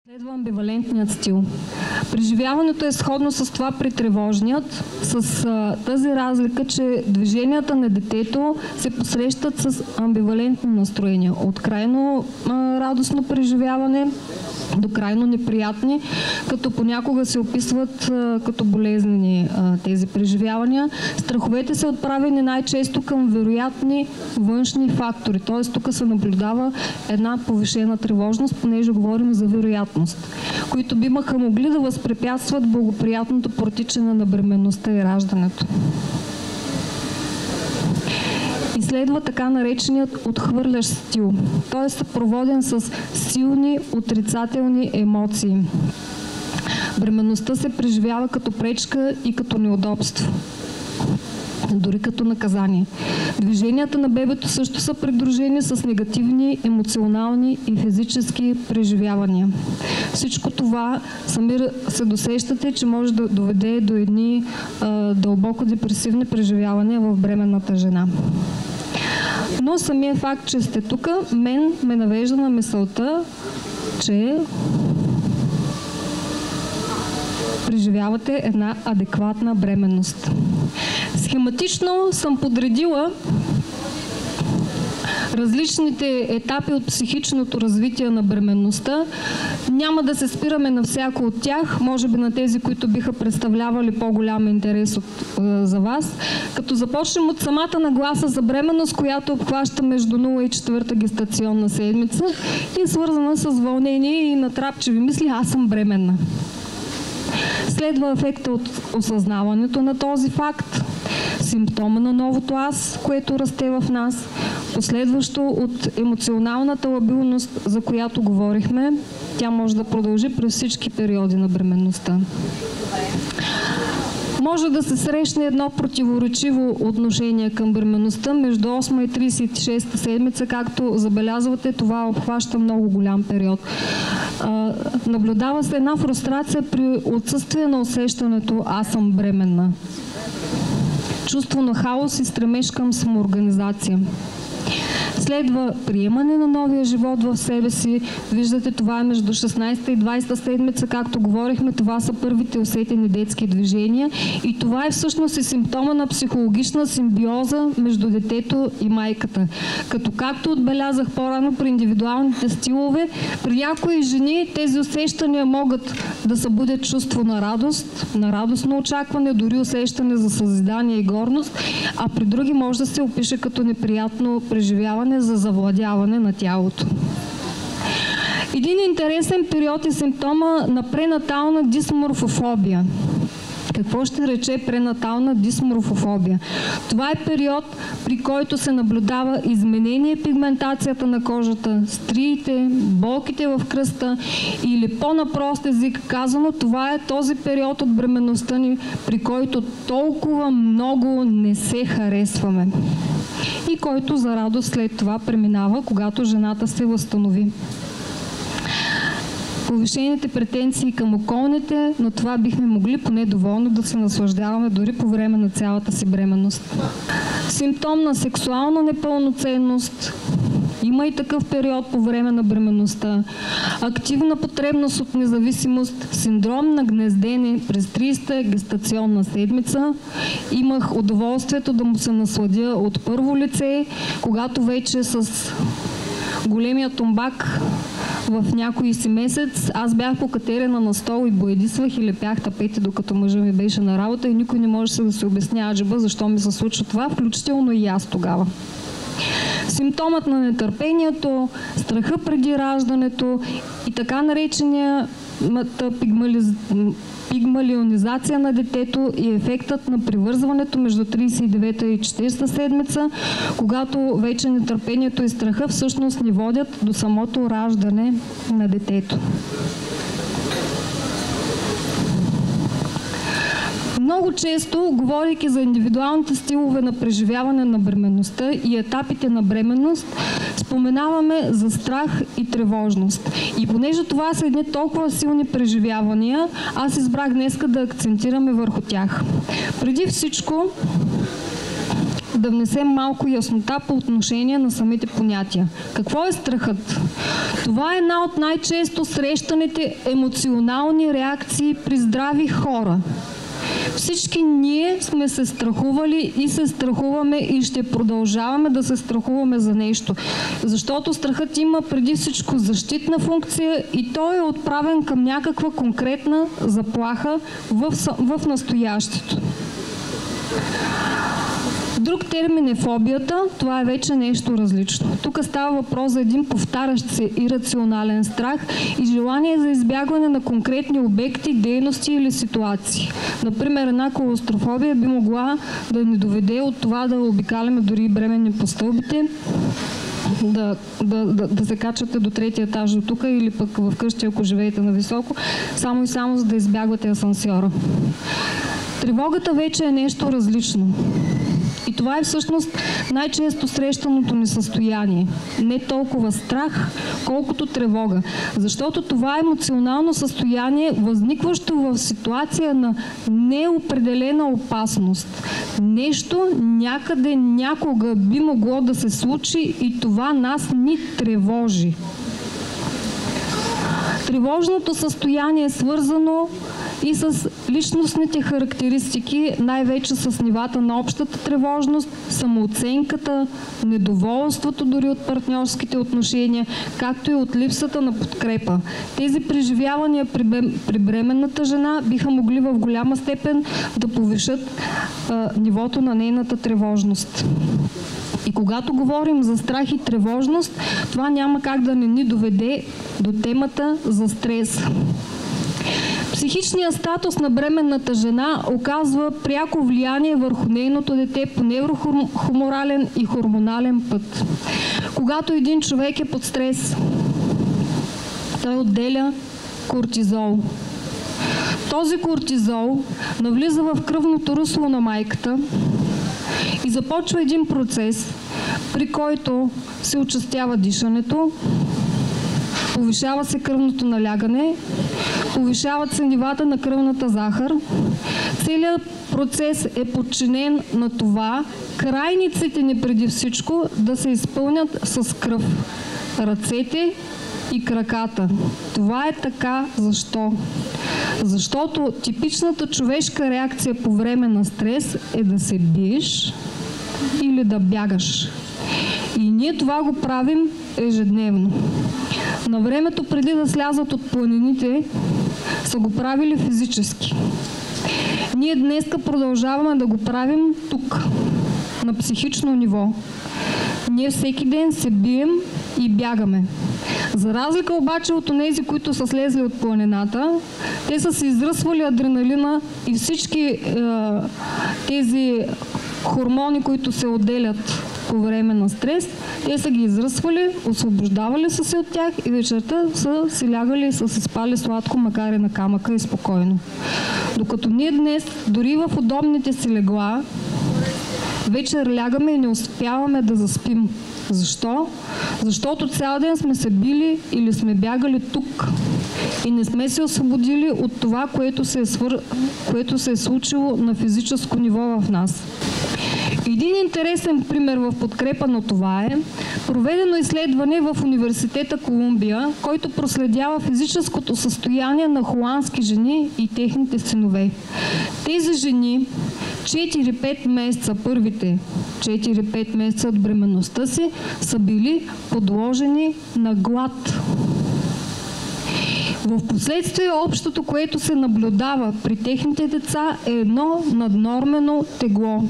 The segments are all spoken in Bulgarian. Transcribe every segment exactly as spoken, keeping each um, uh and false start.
Следва амбивалентният стил. Преживяването е сходно с това при тревожният, с а, тази разлика, че движенията на детето се посрещат с амбивалентни настроения. От крайно а, радостно преживяване до крайно неприятни, като понякога се описват а, като болезнени а, тези преживявания. Страховете са отправени най-често към вероятни външни фактори, т.е. тук се наблюдава една повишена тревожност, понеже говорим за вероятност, които биха могли да възпрепятстват благоприятното протичане на бременността и раждането. И следва така нареченият отхвърлящ стил. Той е съпроводен с силни отрицателни емоции. Бременността се преживява като пречка и като неудобство, дори като наказание. Движенията на бебето също са придружени с негативни емоционални и физически преживявания. Всичко това сами се досещате, че може да доведе до едни а, дълбоко депресивни преживявания в бременната жена. Но самия факт, че сте тук, мен ме навежда на мисълта, че преживявате една адекватна бременност. Схематично съм подредила различните етапи от психичното развитие на бременността. Няма да се спираме на всяко от тях, може би на тези, които биха представлявали по-голям интерес от, е, за вас. Като започнем от самата нагласа за бременност, която обхваща между нула и четвърта гестационна седмица и е свързана с вълнение и натрапчиви мисли: аз съм бременна. Следва ефекта от осъзнаването на този факт, симптома на новото аз, което расте в нас, последващо от емоционалната лабилност, за която говорихме. Тя може да продължи през всички периоди на бременността. Може да се срещне едно противоречиво отношение към бременността между осма и тридесет и шеста седмица, както забелязвате, това обхваща много голям период. А, наблюдава се една фрустрация при отсъствие на усещането аз съм бременна. Чувство на хаос и стремеж към самоорганизация. Следва приемане на новия живот в себе си. Виждате, това е между шестнадесета и двадесета седмица, както говорихме, това са първите усетени детски движения и това е всъщност и симптома на психологична симбиоза между детето и майката. Като както отбелязах по-рано при индивидуалните стилове, при някои жени тези усещания могат да събудят чувство на радост, на радостно очакване, дори усещане за съзидание и горност, а при други може да се опише като неприятно преживяване за завладяване на тялото. Един интересен период е симптома на пренатална дисморфофобия. Какво ще рече пренатална дисморфофобия? Това е период, при който се наблюдава изменение в пигментацията на кожата, стриите, болките в кръста или по-напрост език казано, това е този период от бременността ни, при който толкова много не се харесваме и който за радост след това преминава, когато жената се възстанови. Повишените претенции към околните, но това бихме могли поне доволно да се наслаждаваме дори по време на цялата си бременност. Симптом на сексуална непълноценност. Има и такъв период по време на бременността. Активна потребност от независимост, синдром на гнездене през тридесета гестационна седмица. Имах удоволствието да му се насладя от първо лице, когато вече с големия тумбак в някой си месец аз бях покатерена на стол и боядисвах и лепях тапети, докато мъжа ми беше на работа и никой не можеше да се обяснява джеба защо ми се случва това, включително и аз тогава. Симптомът на нетърпението, страха преди раждането и така наречения пигмализ... пигмалионизация на детето и ефектът на привързването между тридесет и девета и четиридесета седмица, когато вече нетърпението и страха всъщност ни водят до самото раждане на детето. Много често, говорейки за индивидуалните стилове на преживяване на бременността и етапите на бременност, споменаваме за страх и тревожност. И понеже това са едни толкова силни преживявания, аз избрах днеска да акцентираме върху тях. Преди всичко, да внесем малко яснота по отношение на самите понятия. Какво е страхът? Това е една от най-често срещаните емоционални реакции при здрави хора. Всички ние сме се страхували и се страхуваме и ще продължаваме да се страхуваме за нещо. Защото страхът има преди всичко защитна функция и той е отправен към някаква конкретна заплаха в, в настоящето. Друг термин е фобията, това е вече нещо различно. Тук става въпрос за един повтарящ се ирационален страх и желание за избягване на конкретни обекти, дейности или ситуации. Например, една клаустрофобия би могла да ни доведе от това да обикаляме дори бременни по стълбите, да, да, да, да се качвате до третия етаж до тук или пък вкъщи, ако живеете на високо, само и само за да избягвате асансьора. Тревогата вече е нещо различно. И това е всъщност най-често срещаното ни състояние. Не толкова страх, колкото тревога. Защото това е емоционално състояние, възникващо в ситуация на неопределена опасност. Нещо някъде някога би могло да се случи и това нас ни тревожи. Тревожното състояние е свързано и с личностните характеристики, най-вече с нивата на общата тревожност, самооценката, недоволството дори от партньорските отношения, както и от липсата на подкрепа. Тези преживявания при, при бременната жена биха могли в голяма степен да повишат а, нивото на нейната тревожност. И когато говорим за страх и тревожност, това няма как да не ни доведе до темата за стрес. Психичният статус на бременната жена оказва пряко влияние върху нейното дете по неврохуморален и хормонален път. Когато един човек е под стрес, той отделя кортизол. Този кортизол навлиза в кръвното русло на майката и започва един процес, при който се участява дишането, повишава се кръвното налягане, повишават се нивата на кръвната захар. Целият процес е подчинен на това крайниците ни преди всичко да се изпълнят с кръв. Ръцете и краката. Това е така. Защо? Защото типичната човешка реакция по време на стрес е да се биеш или да бягаш. И ние това го правим ежедневно. На времето преди да слязат от планините са го правили физически. Ние днеска продължаваме да го правим тук, на психично ниво. Ние всеки ден се бием и бягаме. За разлика обаче от онези, които са слезли от планината, те са се изръсвали адреналина и всички е, тези хормони, които се отделят по време на стрес, те са ги изръсвали, освобождавали са се от тях и вечерта са си лягали и са се спали сладко, макар и на камъка и спокойно. Докато ние днес, дори в удобните си легла, вечер лягаме и не успяваме да заспим. Защо? Защото цял ден сме се били или сме бягали тук и не сме се освободили от това, което се е, свър... което се е случило на физическо ниво в нас. Един интересен пример в подкрепа на това е проведено изследване в Университета Колумбия, който проследява физическото състояние на холандски жени и техните синове. Тези жени четири-пет месеца, първите четири-пет месеца от бременността си, са били подложени на глад. В последствие общото, което се наблюдава при техните деца, е едно наднормено тегло.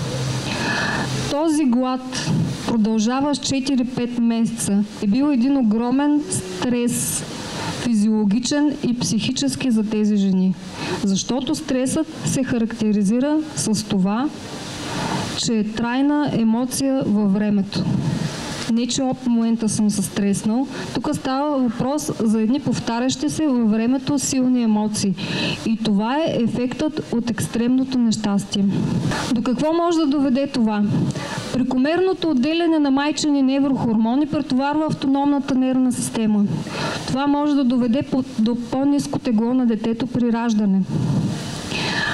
Този глад, продължаващ четири-пет месеца, е бил един огромен стрес, физиологичен и психически за тези жени. Защото стресът се характеризира с това, че е трайна емоция във времето. Не, че от момента съм се стреснал. Тук става въпрос за едни повтарящи се във времето силни емоции. И това е ефектът от екстремното нещастие. До какво може да доведе това? Прекомерното отделяне на майчини неврохормони претоварва автономната нервна система. Това може да доведе до по-ниско тегло на детето при раждане.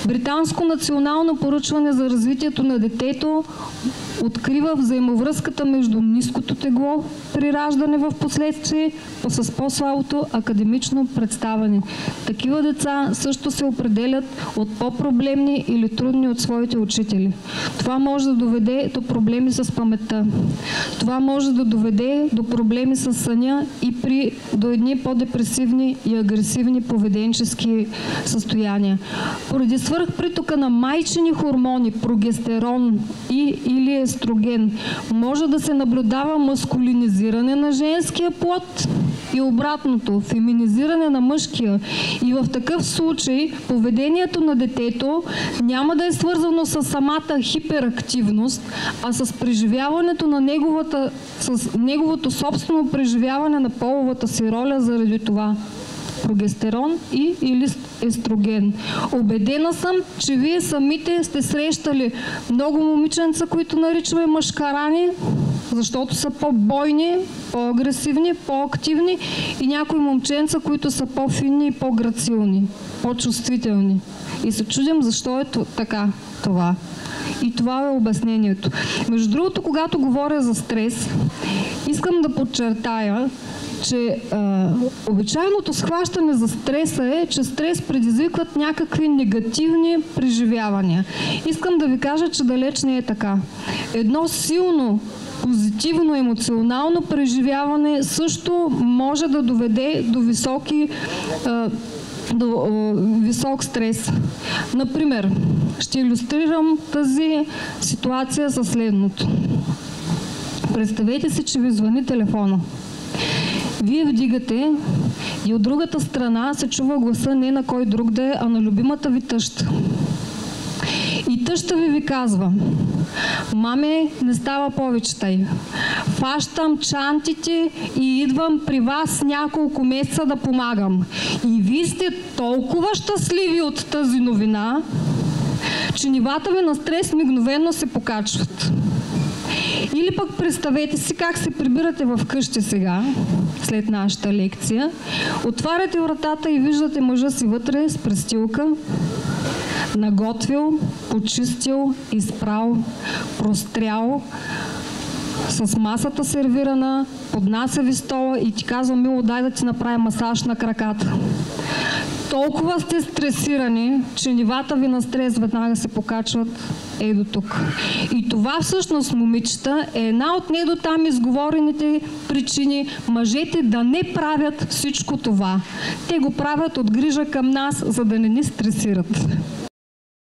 Британско национално поручване за развитието на детето открива взаимовръзката между ниското тегло при раждане в последствие с по-слабото академично представяне. Такива деца също се определят от по-проблемни или трудни от своите учители. Това може да доведе до проблеми с паметта. Това може да доведе до проблеми с съня и при, до едни по-депресивни и агресивни поведенчески състояния. Поради свръхпритока на майчини хормони, прогестерон и или естроген, може да се наблюдава маскулинизиране на женския плод и обратното, феминизиране на мъжкия. И в такъв случай поведението на детето няма да е свързано с самата хиперактивност, а с преживяването на неговата, с неговото собствено преживяване на половата си роля заради това. Прогестерон и или естроген. Убедена съм, че вие самите сте срещали много момиченца, които наричаме мъжкарани, защото са по-бойни, по-агресивни, по-активни, и някои момченца, които са по-финни и по-грацилни, по-чувствителни. И се чудим защо е така това. И това е обяснението. Между другото, когато говоря за стрес, искам да подчертая, че а, обичайното схващане за стреса е, че стрес предизвикват някакви негативни преживявания. Искам да ви кажа, че далеч не е така. Едно силно позитивно емоционално преживяване също може да доведе до високи а, до а, висок стрес. Например, ще илюстрирам тази ситуация със следното. Представете си, че ви звъни телефона. Вие вдигате и от другата страна се чува гласа не на кой друг да е, а на любимата ви тъща. И тъща ви ви казва: маме, не става повече тъй. Фащам чантите и идвам при вас няколко месеца да помагам. И вие сте толкова щастливи от тази новина, че нивата ви на стрес мигновено се покачват. Или пък представете си как се прибирате в къщи сега, след нашата лекция. Отваряте вратата и виждате мъжа си вътре с престилка, наготвил, почистил, изпрал, прострял, с масата сервирана, поднася ви стола и ти казва: мило, дай да ти направя масаж на краката. Толкова сте стресирани, че нивата ви на стрес веднага се покачват е до тук. И това всъщност, момичета, е една от не до там изговорените причини мъжете да не правят всичко това. Те го правят от грижа към нас, за да не ни стресират.